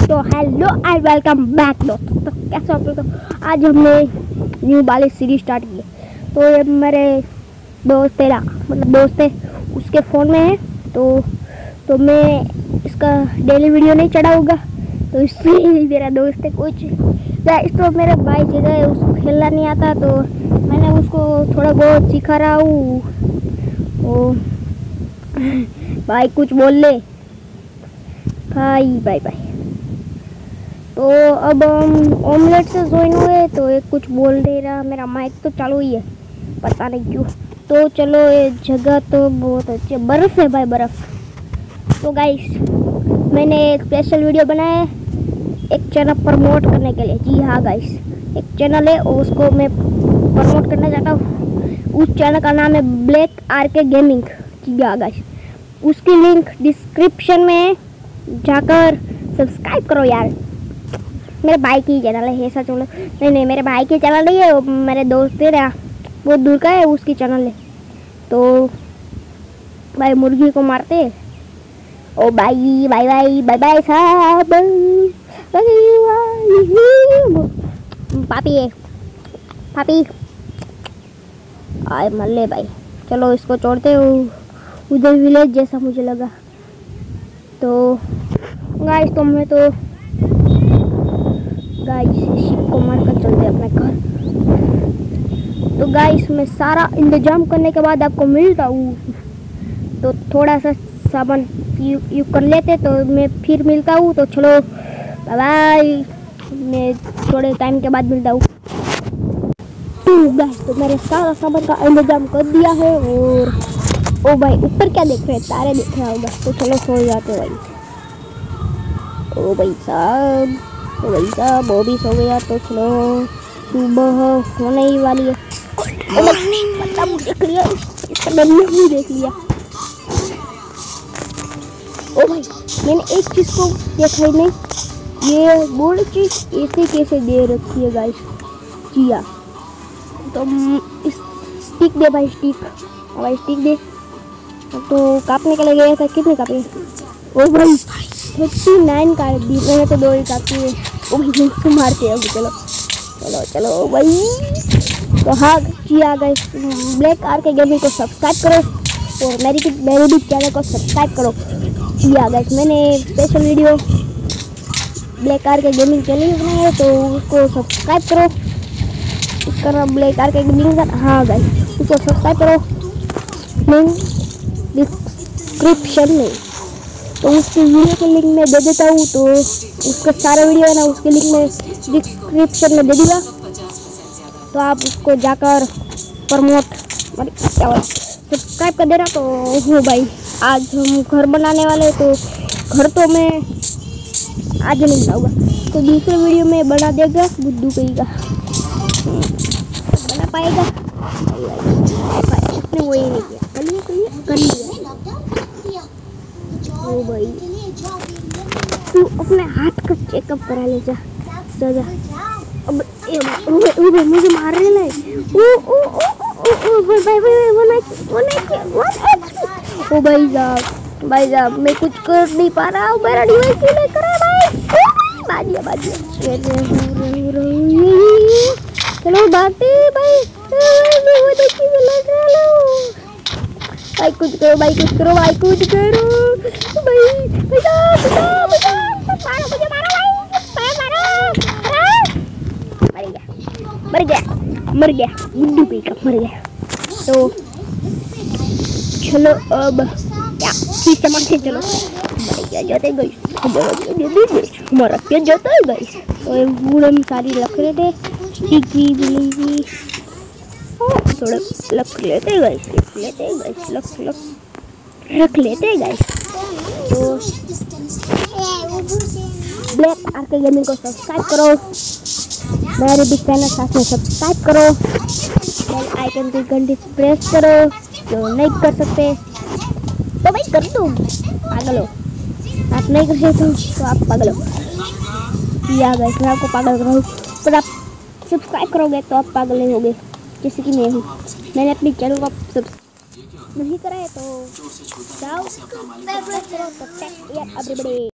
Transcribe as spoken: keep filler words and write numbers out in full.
तो hello and welcome back दोस्तों। तो कैसे आप लोग? तो आज हमने न्यू वाली सीरीज स्टार्ट की है। तो ये मेरे दोस्त तेरा मतलब दोस्त है, उसके फ़ोन में है। तो तो मैं इसका डेली वीडियो नहीं चढ़ा होगा, तो इसमें मेरा दोस्त है कुछ इस तो मेरे भाई से गए, उसको खेलना नहीं आता, तो मैंने उसको थोड़ा बहुत सिखा रहा हूँ। ओ भाई कुछ बोल ले भाई, बाय बाय। तो अब हम ऑमलेट से ज्वाइन हुए, तो एक कुछ बोल दे रहा, मेरा माइक तो चालू ही है, पता नहीं क्यों। तो चलो, ये जगह तो बहुत अच्छी, बर्फ़ है भाई, बर्फ़। तो गाइस, मैंने एक स्पेशल वीडियो बनाया है एक चैनल प्रमोट करने के लिए। जी हाँ गाइस, एक चैनल है और उसको मैं प्रमोट करना चाहता हूँ। उस चैनल का नाम है ब्लैक आर के गेमिंग। जी हाँ गाइस, उसकी लिंक डिस्क्रिप्शन में है, जाकर सब्सक्राइब करो यार। मेरे भाई की चैनल है, ऐसा चलो नहीं नहीं मेरे भाई की चैनल नहीं है, मेरे दोस्त है, बहुत दूर का है, उसकी चैनल है। तो भाई मुर्गी को मारते। ओ भाई बाय बाय बाय बाय साहब, पापी है पापी आए मल्ले भाई। चलो इसको छोड़ते हो, उधर विलेज जैसा मुझे लगा। तो गाइस, तो मैं तो गाइस शिप को मारकर चलते अपने घर। तो गाइस, मैं सारा इंतजाम करने के बाद आपको मिलता हूँ। तो थोड़ा सा सामान यू, यू कर लेते, तो मैं फिर मिलता हूँ। तो चलो बाय बाय, मैं थोड़े टाइम के बाद मिलता हूँ। तो गाइस, तो मैंने सारा सामान का इंतजाम कर दिया है। और ओ भाई ऊपर क्या देख रहे हैं? तारे दिख रहा होगा। तो चलो सो जाते भाई। ओ भाई साहब, ओ भाई साहब, वो भी सो गया। तो चलो, सुबह होने ही वाली है। मतलब देख लिया, इसका डंडा भी देख लिया। ओ भाई, मैंने एक चीज़ को देखा ही नहीं, ये बोर्ड चीज़ ऐसे कैसे दे रखी है गाइस। जी हाँ, तो इस स्टिक दे भाई, स्टिक भाई, स्टिक दे। तो काटने के लिए गया था, कितने काटे? ओ भाई थर्टी नाइन काट दी मैंने, तो दो ही काटी है। ओ भाई मुझको मारते हैं अभी। चलो चलो चलो भाई। तो हाँ जी हाँ guys, black R K gaming को सब्सक्राइब करो और मेरी मेरे भी चैनल को सब्सक्राइब करो। जी हाँ गाइस, मैंने special video black R K gaming channel बनाया है, तो उसको सब्सक्राइब करो। उसका नाम ब्लैक आर के गेमिंग का। हाँ गाइस, उसको सब्सक्राइब करो, लिंक डिस्क्रिप्शन में। तो उसकी वीडियो के लिंक में दे देता हूँ। तो उसका सारा वीडियो है ना, उसके लिंक में डिस्क्रिप्शन में दे दूँगा। तो आप उसको जाकर प्रमोट सब्सक्राइब कर देना। तो हो भाई, आज हम घर बनाने वाले हैं, तो घर तो मैं आज नहीं बनाऊँगा, तो दूसरे वीडियो में बना देगा बुद्धू कहेगा, बना पाएगा। उसने वही नहीं किया, कर लिया कर लिया कर लिया। ओ भाई, तू अपने हाथ का चेकअप करा ले, जा जा जा। अब ए, ओ, ओ, ओ, मुझे मार रहे हैं। ओ ओ ओ ओ भाई भाई भाई वो नहीं वो नहीं वो ओ भाई साहब, भाई साहब मैं कुछ कर नहीं पा रहा हूँ, मेरा डिवाइस ही नहीं कर रहा भाई। बाजिया बाजिया चलो बातें भाई, वो देखिए मैं लग रहा हूँ। भाई कुछ करो भाई, कुछ करो भाई, कुछ करो भाई। भैया भैया भैया मारो मुझे, मारो भाई, मारो मारो। मर गया मर गया बुद्धू पी का मर गया। तो चलो अब क्या फिर से मारते, चलो मर गया जाते गई, हमारा क्या जाता है गई। तो बूढ़े में सारी लख रहे थे, टिकी बिली थोड़ा लख लेते गए, रख लेते गए, लख लख रख लेते गए। तो ब्लैक आर के गेमिंग को सब्सक्राइब करो, मेरे भी चैनल साथ में सब्सक्राइब करो, बेल आइकन की घंटी प्रेस करो जो नहीं कर सकते। तो भाई कर दो, पागल हो आप, नहीं कर सकते तो आप पागल हो। या गाइस, मैं आपको पागल कर रहा हूँ, पर आप सब्सक्राइब करोगे तो आप पागल नहीं होगे, जैसे कि मैं हूँ। मैंने अपनी चैनल को सब्सक्राइब नहीं करा है, तो जाओ, एवरीबॉडी।